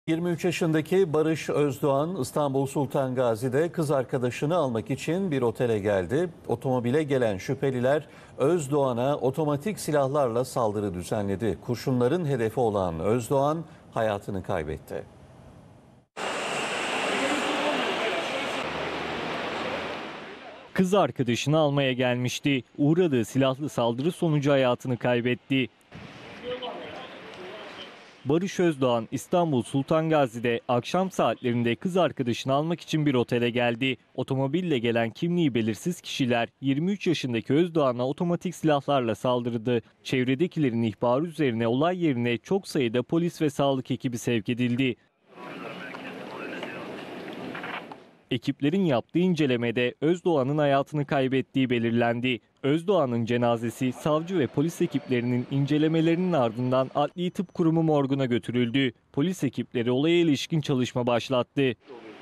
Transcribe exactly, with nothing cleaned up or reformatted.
yirmi üç yaşındaki Barış Özdoğan İstanbul Sultan Gazi'de kız arkadaşını almak için bir otele geldi. Otomobile gelen şüpheliler Özdoğan'a otomatik silahlarla saldırı düzenledi. Kurşunların hedefi olan Özdoğan hayatını kaybetti. Kız arkadaşını almaya gelmişti. Uğradığı silahlı saldırı sonucu hayatını kaybetti. Barış Özdoğan İstanbul Sultan Gazi'de akşam saatlerinde kız arkadaşını almak için bir otele geldi. Otomobille gelen kimliği belirsiz kişiler yirmi üç yaşındaki Özdoğan'a otomatik silahlarla saldırdı. Çevredekilerin ihbarı üzerine olay yerine çok sayıda polis ve sağlık ekibi sevk edildi. Ekiplerin yaptığı incelemede Özdoğan'ın hayatını kaybettiği belirlendi. Özdoğan'ın cenazesi savcı ve polis ekiplerinin incelemelerinin ardından Adli Tıp Kurumu morguna götürüldü. Polis ekipleri olaya ilişkin çalışma başlattı.